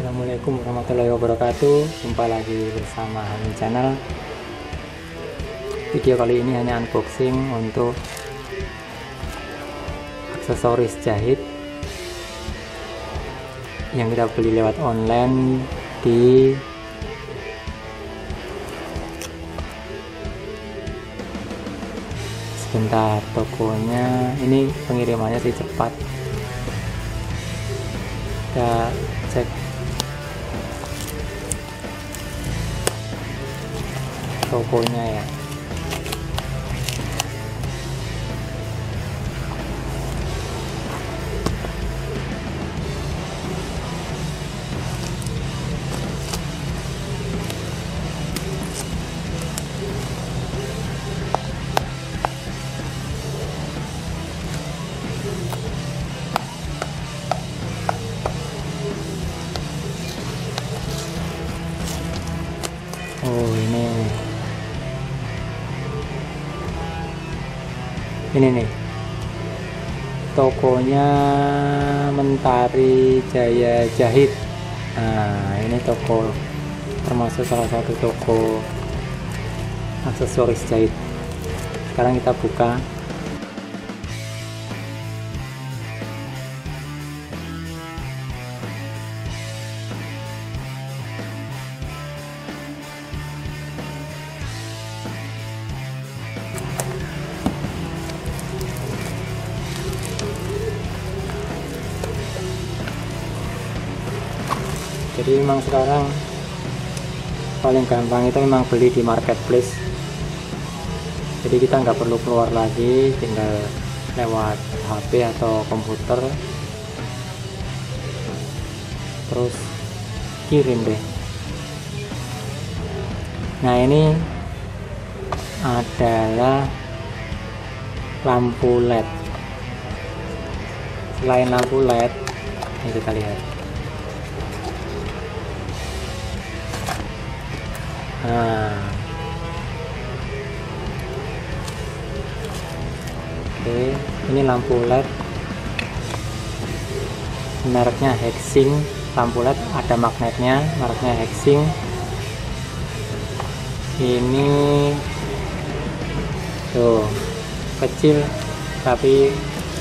Assalamualaikum warahmatullahi wabarakatuh. Jumpa lagi bersama Hamin Channel. Video kali ini hanya unboxing untuk aksesoris jahit yang kita beli lewat online di sebentar, tokonya ini pengirimannya sih cepat. Kita cek tokonya ya. Oh, ini nih tokonya Mentari Jaya Jahit. Nah, ini toko termasuk salah satu toko aksesoris jahit. Sekarang kita buka. Jadi memang sekarang paling gampang itu memang beli di marketplace. Jadi kita nggak perlu keluar lagi, tinggal lewat HP atau komputer terus kirim deh. Nah, ini adalah lampu LED. Selain lampu LED, ini kita lihat. Nah, oke, ini lampu LED mereknya Hexing. Lampu LED ada magnetnya, mereknya Hexing. Ini tuh kecil tapi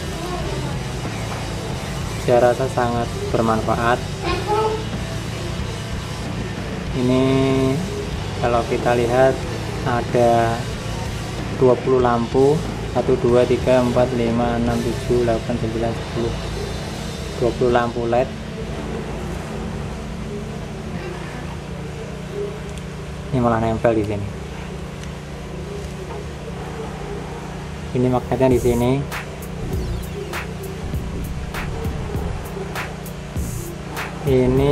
saya rasa sangat bermanfaat. Ini kalau kita lihat ada 20 lampu, 1 2 3 4 5 6 7 8 9 10, 20 lampu LED. Ini malah nempel di sini. Ini magnetnya di sini. Ini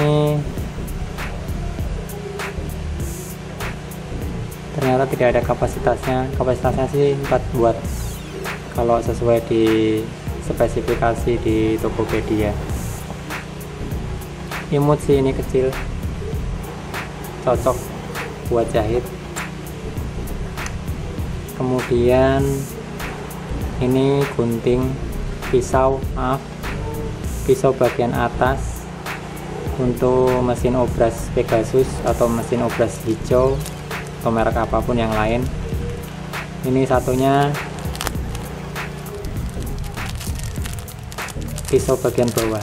ternyata tidak ada kapasitasnya sih 4 watt kalau sesuai di spesifikasi di Tokopedia. Imut sih, ini kecil, cocok buat jahit. Kemudian ini gunting pisau bagian atas untuk mesin obras Pegasus atau mesin obras hijau atau merek apapun yang lain. Ini satunya pisau bagian bawah.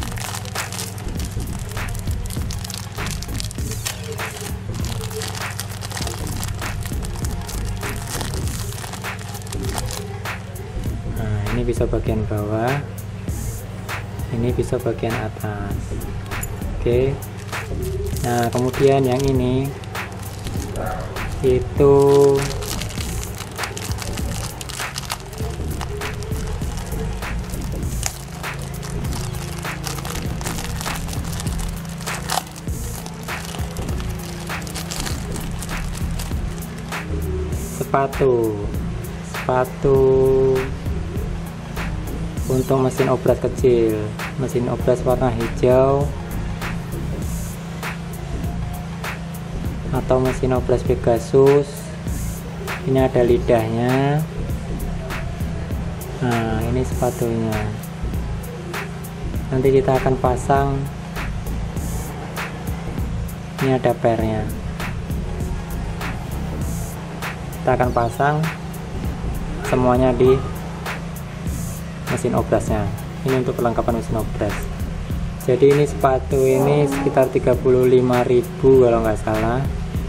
Nah, ini pisau bagian bawah, ini pisau bagian atas. Oke, nah kemudian yang ini itu sepatu untuk mesin obras kecil, mesin obras warna hijau atau mesin obras Pegasus. Ini ada lidahnya. Nah, ini sepatunya. Nanti kita akan pasang Ini ada pernya. Kita akan pasang semuanya di mesin obrasnya. Ini untuk perlengkapan mesin obras. Jadi ini sepatu ini sekitar 35.000 kalau nggak salah.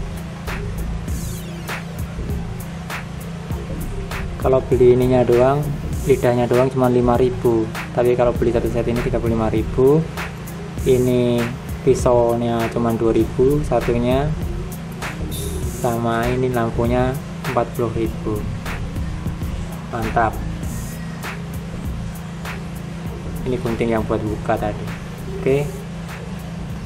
Kalau beli ininya doang, lidahnya doang cuma 5.000. Tapi kalau beli satu set ini 35.000. Ini pisaunya cuma 2.000 satunya, sama ini lampunya 40.000. Mantap. Ini gunting yang buat buka tadi. Oke.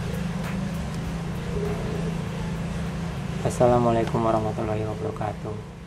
Assalamualaikum warahmatullahi wabarakatuh.